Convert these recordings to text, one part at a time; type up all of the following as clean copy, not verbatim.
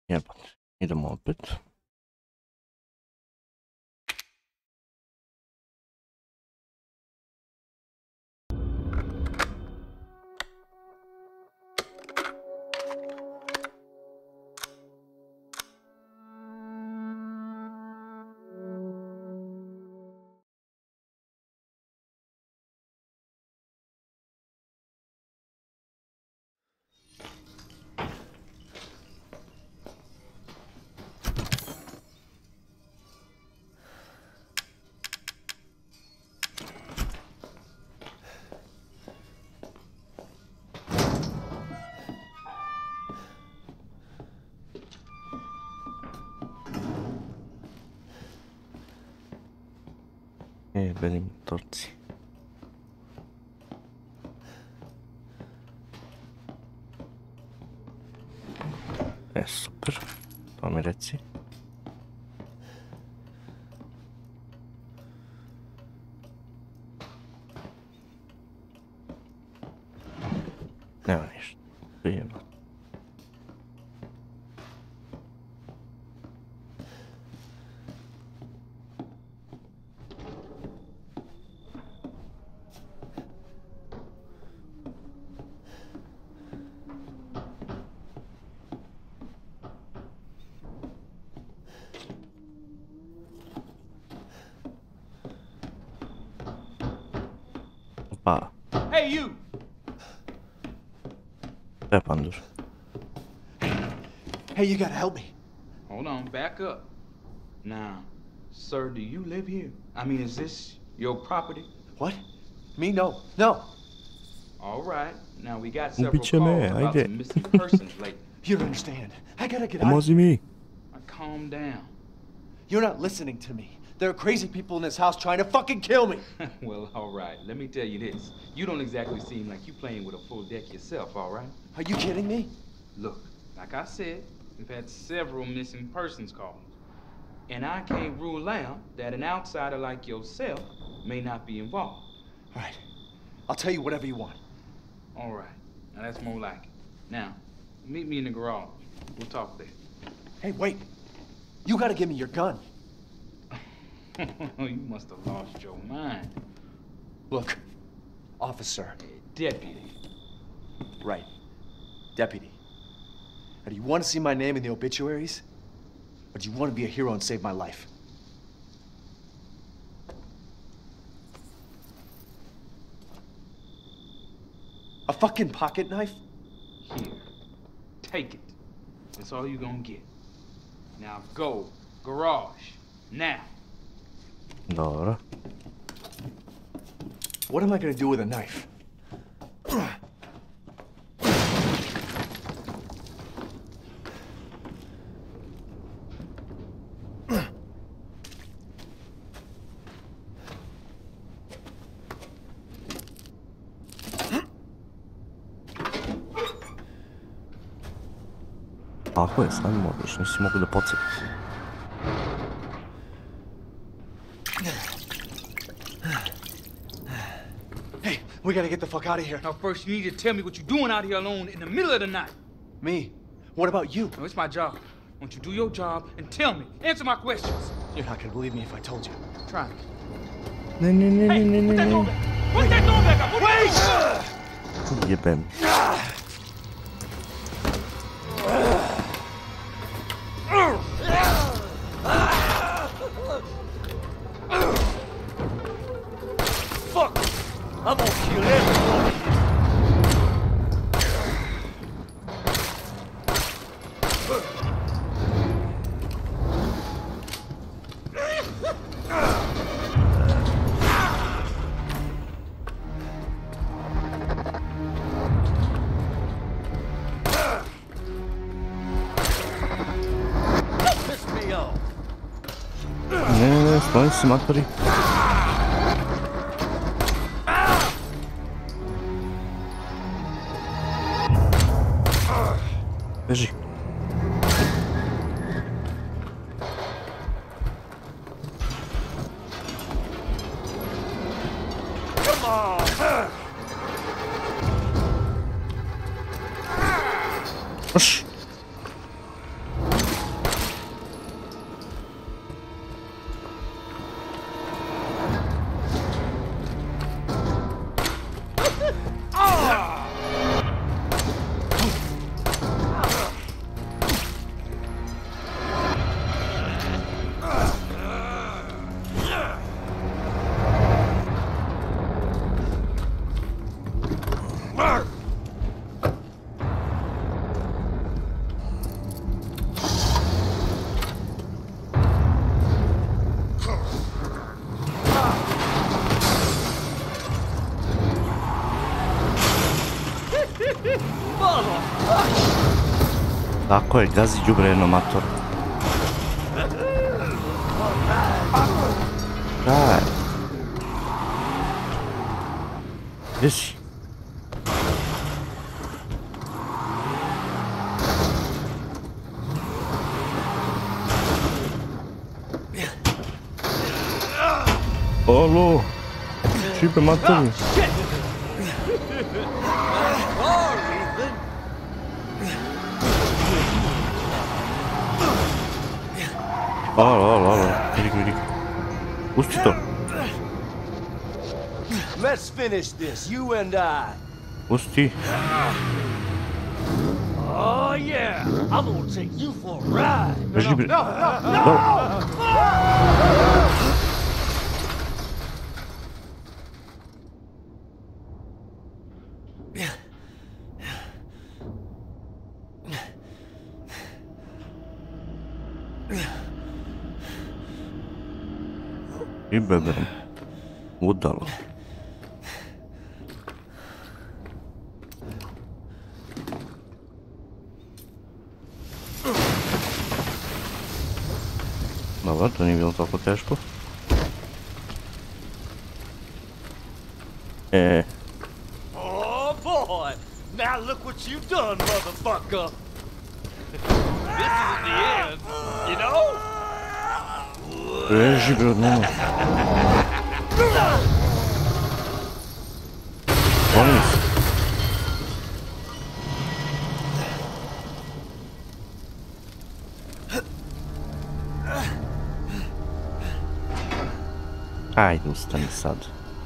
Jebać. Idemo opet. Jebeni motorci. Super. To mi reci. Nema ništa. Jebati. Pa. Hey, you! Pandur. Hey, you gotta help me. Hold on, back up. Now, sir, do you live here? I mean, is this your property? What? Me? No. No. All right. Now, we got several calls Ubiće me, about ajde. some missing persons lately. You don't understand. I gotta get out. Pomozi mi. Calm down. You're not listening to me. There are crazy people in this house trying to fucking kill me. Well, all right. Let me tell you this. You don't exactly seem like you playing with a full deck yourself, all right? Are you kidding me? Look, like I said, we've had several missing persons calls. And I can't rule out that an outsider like yourself may not be involved. All right. I'll tell you whatever you want. All right. Now, that's more like it. Now, meet me in the garage. We'll talk there. Hey, wait. You gotta give me your gun. You must have lost your mind. Look, officer. Deputy. Right. Deputy. Now, do you want to see my name in the obituaries? Or do you want to be a hero and save my life? A fucking pocket knife? Here. Take it. That's all you're gonna get. Now go. Garage. Now. Dobro. What am I gonna do with a knife? Tako je, sad možeš, nisi mogu da podsjetiš. Hey, we gotta get the fuck out of here. Now first you need to tell me what you're doing out here alone in the middle of the night. Me? What about you? No, it's my job. Why don't you do your job and tell me? Answer my questions. You're not gonna believe me if I told you. Try me. Ne, ne, ne, ne, ne, ne, ne. Put that door back up! Wait! Jebem. Fuck! I'm gonna kill everyone. Piss me off. Ne, ne, ne, skloni se matori. Beži. Come on. Oš. Tako je, gazi đubre jedno mator. Daj. Gdje si? Alo! Šipe matori! Alo, vidi. Pusti to. Let's finish this, you and I. Pusti. Oh yeah, I'm gonna take you for a ride. Beži bre. I beberom. Udalo. Dobro, to nije bilo toliko teško. Oh boy, now look what you've done, motherfucker. This isn't the end, you know? Beži bre od mene. Oni su. Ajde, ustani sad.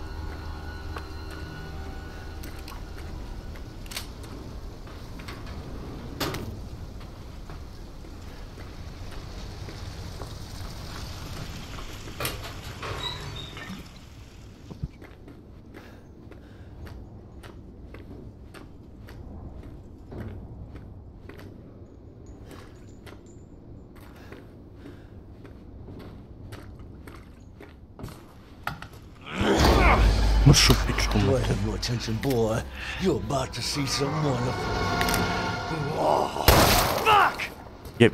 Mršu pičku Go mater. ahead, your attention, boy. You're about to see some wonderful. Oh, fuck! Jebi.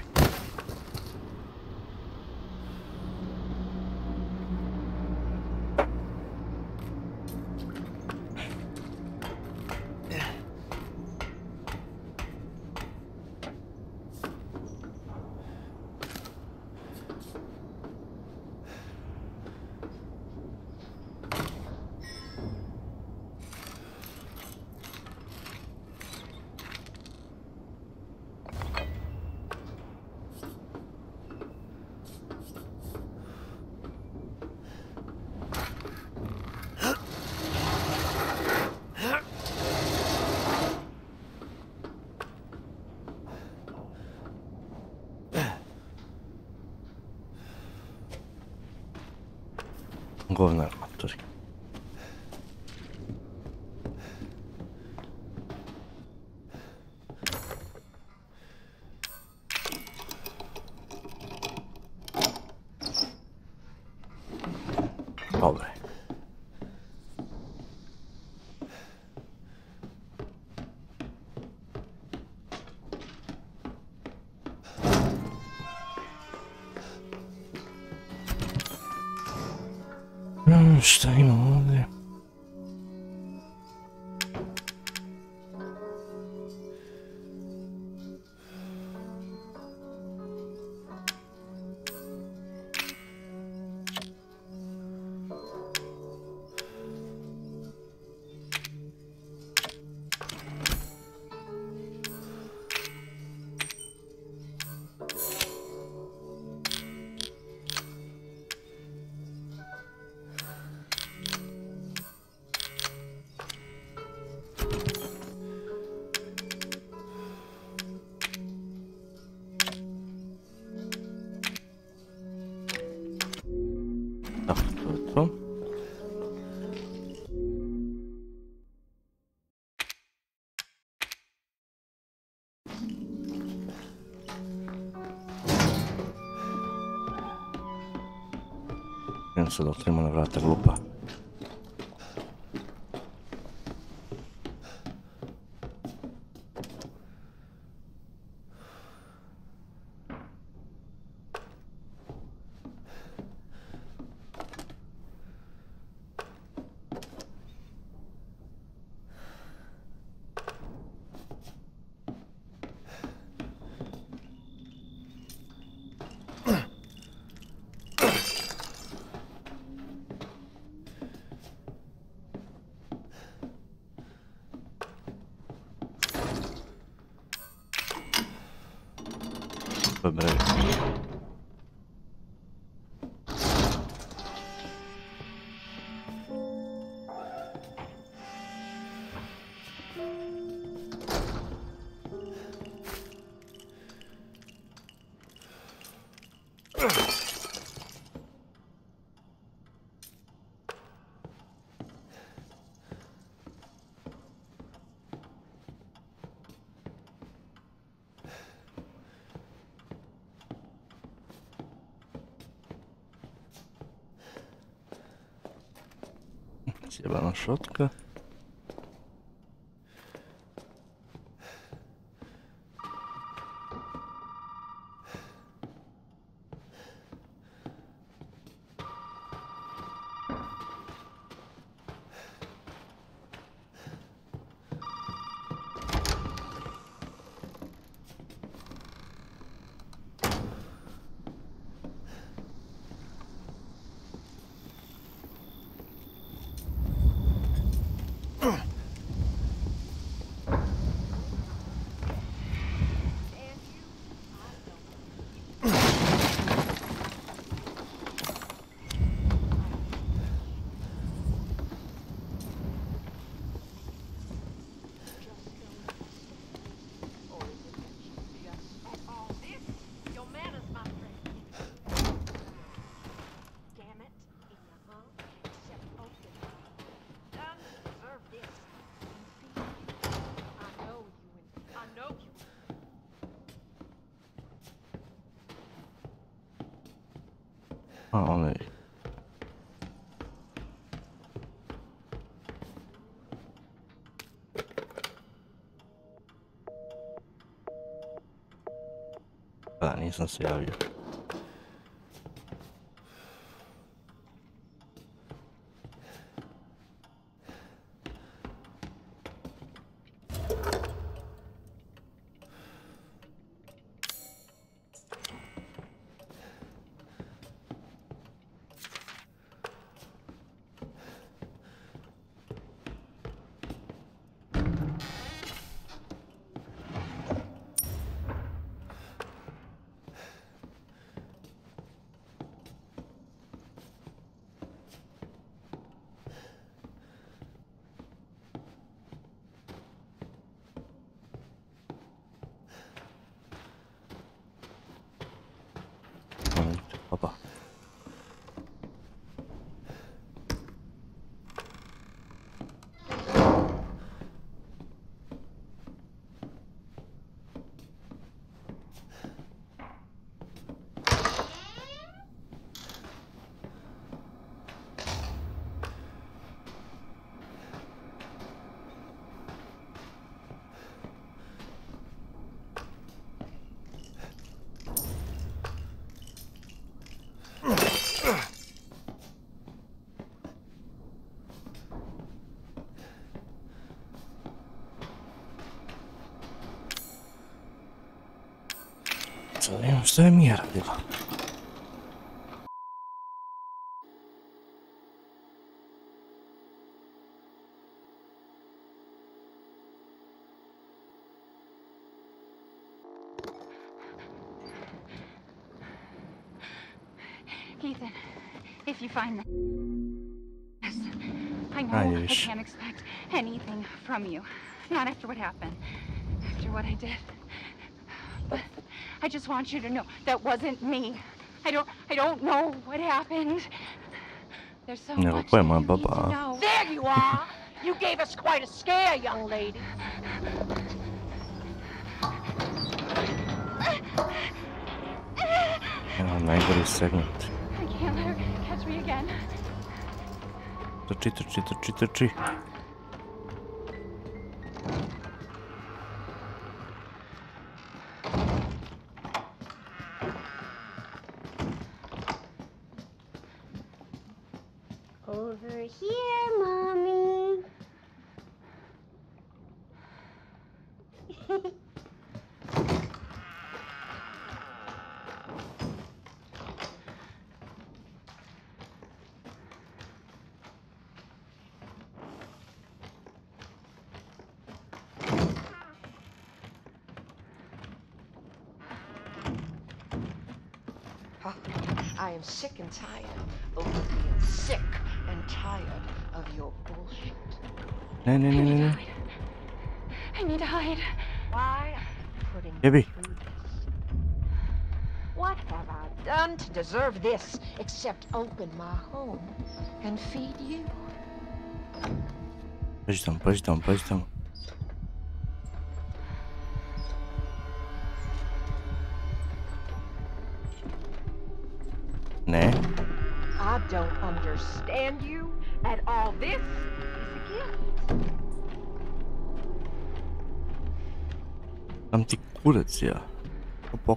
Govnar matori. Dobre. Šta imamo ovdje? Tako, to je to. Idem sad otvorimo na vrata glupa. Poi breve. Zjebana szotka. O nej. A, nisam se javio. Opa. Što je mjera bila? Ethan, if you find this, I know I can't expect anything from you. Not after what happened, after what I did. But I just want you to know that wasn't me. I don't know what happened. There's so much that you need to know. There you are! You gave us quite a scare, young lady. Najgori segment. I can't let her catch me again. Trči, trči, trči, trči. Over here, Mommy. I am sick and tired of being sick and tired of your bullshit. Ne ne ne ne ne. I need to hide. Why are you putting Debbie. me through this? What have I done to deserve this except open my home and feed you? Pois estão. Né? I don't understand you at all. This is a gift. Am ti kurac ja. Opok.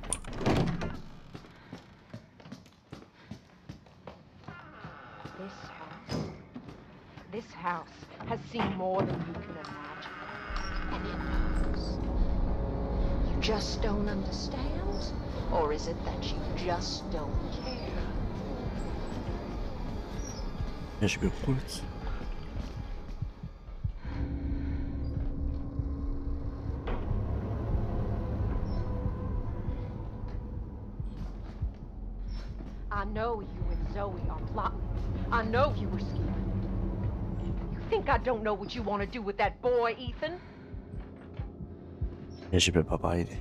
This house has seen more than you can imagine. And it knows. You just don't understand? Or is it that you just don't care? Ja się kurac. I know you and Zoe are plotting. I know you were scared. You think I don't know what you want to do with that boy, Ethan? Ja się papajdy.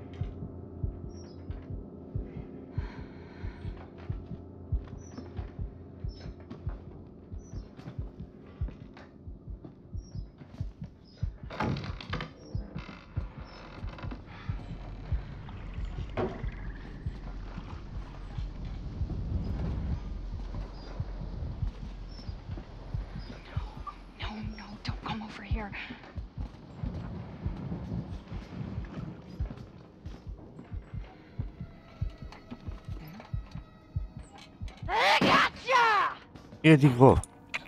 No, don't come over here. I gotcha! Ja dico.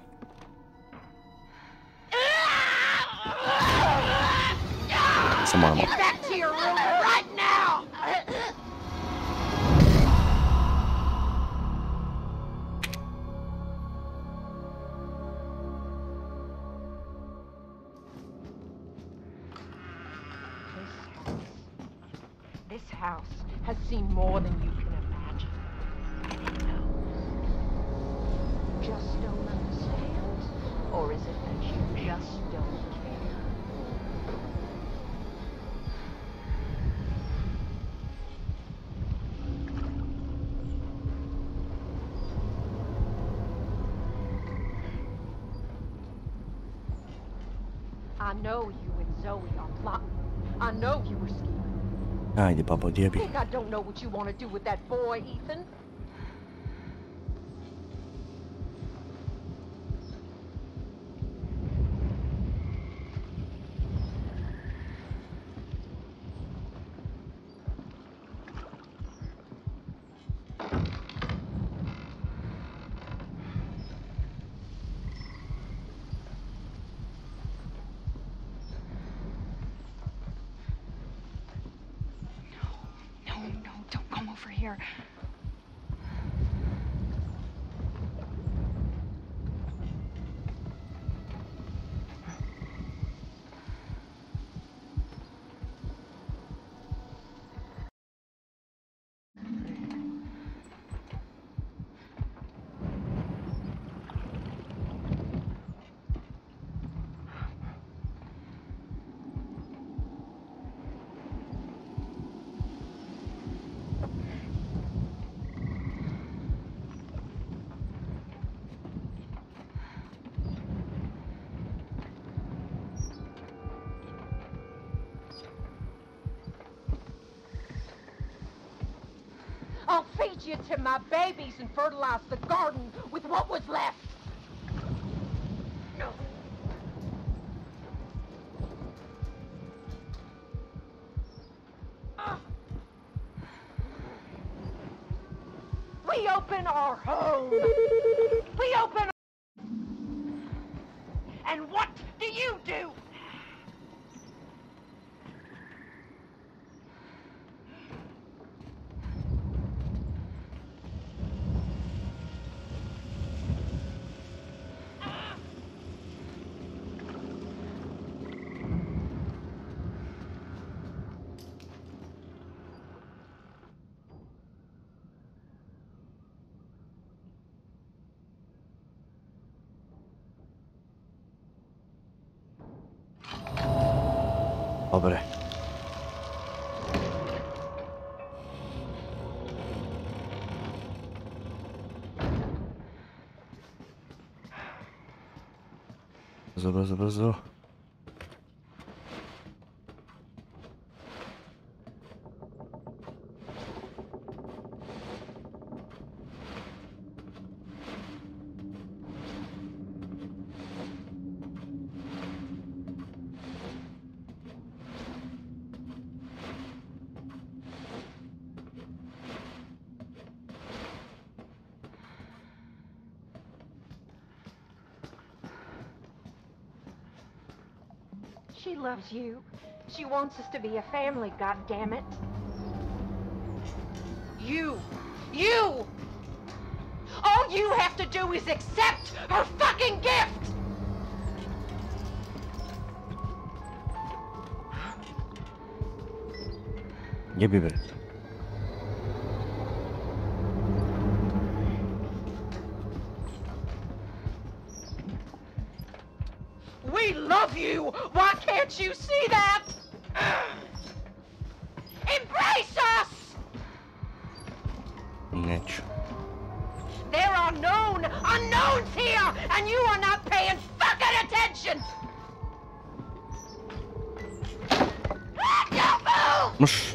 Sama Get back to your room right now! This house has seen more than you can imagine. And it knows. You just don't understand? Or is it that you just don't care? I know you and Zoe are plotting. I know you were scared. Haydi baba diye bir. Think I don't know what you want to do with that boy, Ethan? No, don't come over here. I'll feed you to my babies and fertilize the garden with what was left. No. We open our home. We open. And what do you do? Dobre. Brzo, brzo, brzo. She loves you. She wants us to be a family, goddammit. You! All you have to do is accept her fucking gift! Jebi bre. We love you! Why can't you see that? Embrace us! Neću. There are known unknowns here, and you are not paying fucking attention! Don't move! Mrš.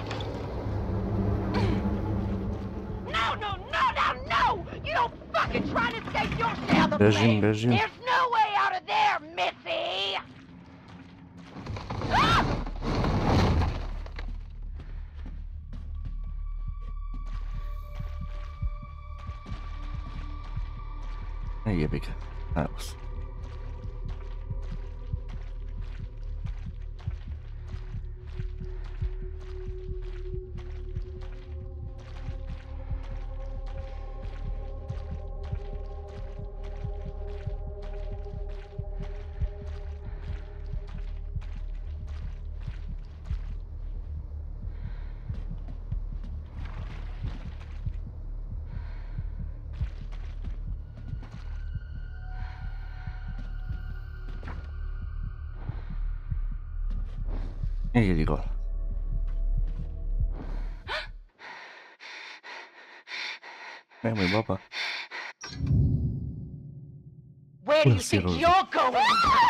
No! You don't fucking try to escape yourself the Bežim, blade. bežim. There's no way out of there, Missy! Ah! Ne jebi ga. Evo se. Ne idi gol. Nemoj baba. Where do you Let's see think those. you're going?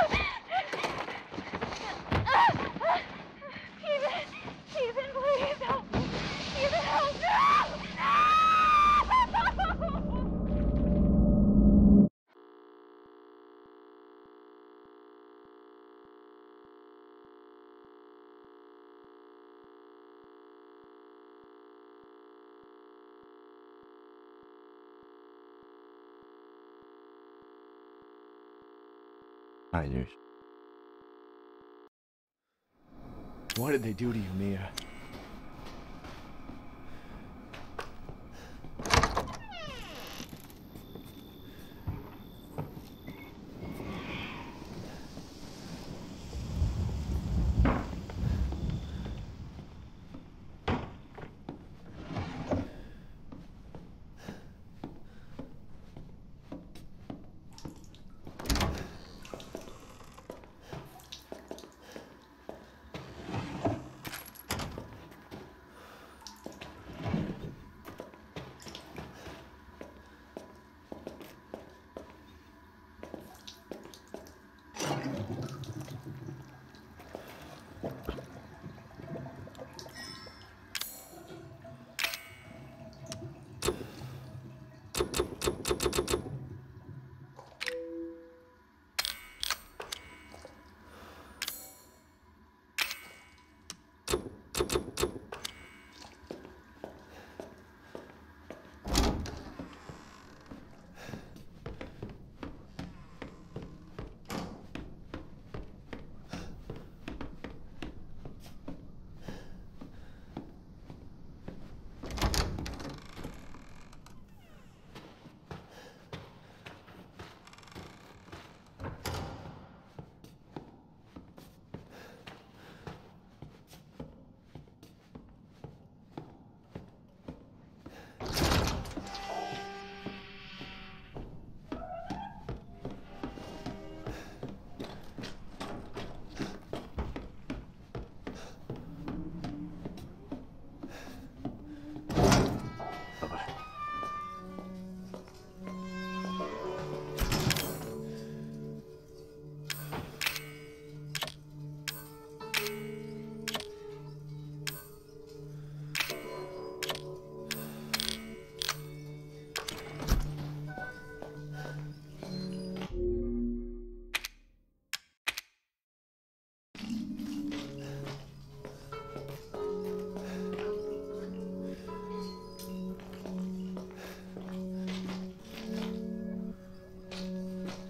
Ethan, please help me. Ethan, help me. Ajde još. What did they do to you, Mia?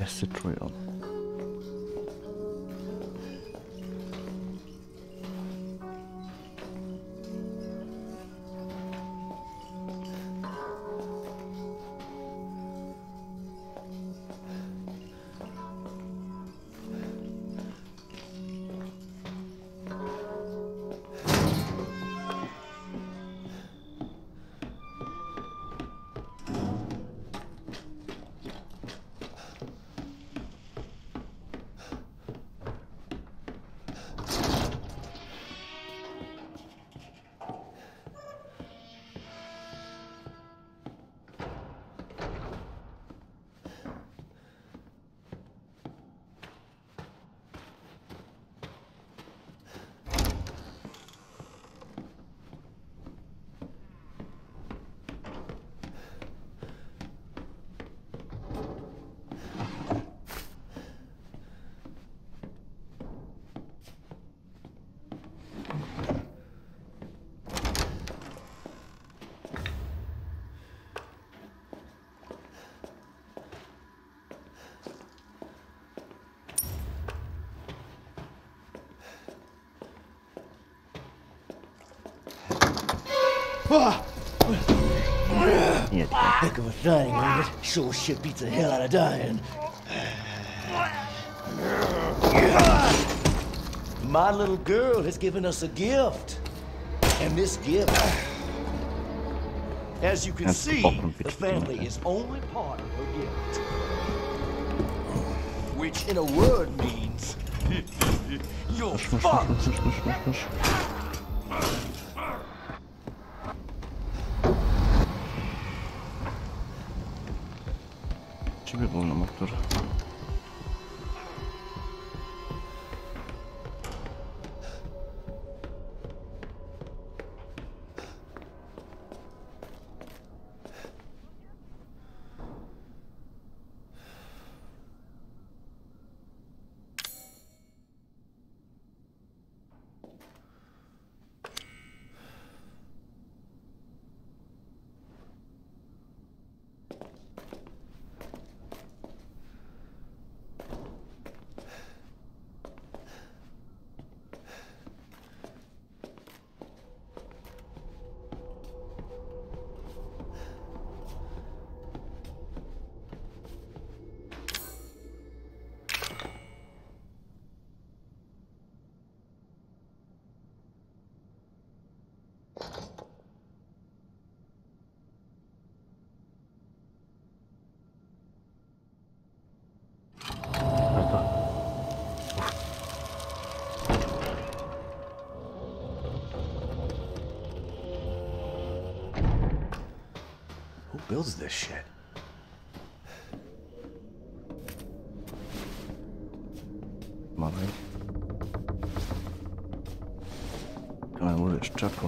Acid Royal. Yeah. Heck of a thing, ain't it? Sure shit beats the hell out of dying. My little girl has given us a gift. And this gift, as you can That's see, fucking the bitch. family is only part of her gift. Which in a word means you're fucked. Ci by był na motor. Who builds this shit? Malej. Come on, it's Chaco.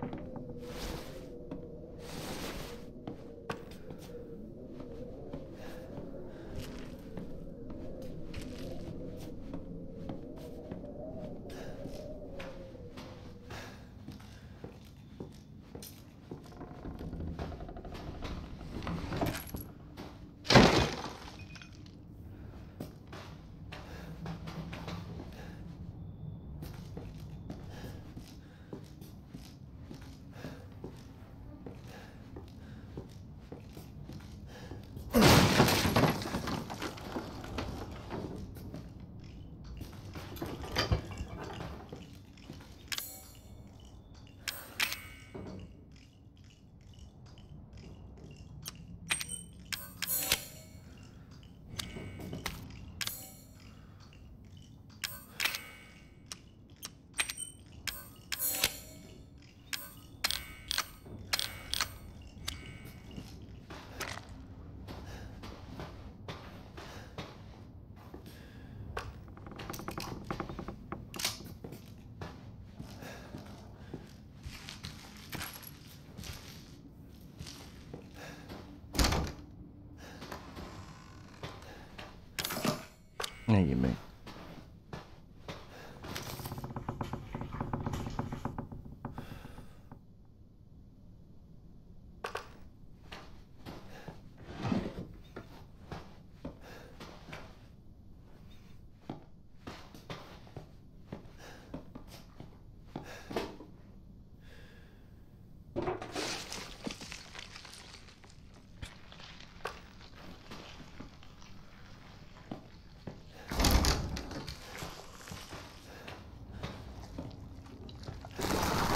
Nie jemy.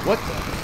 What the?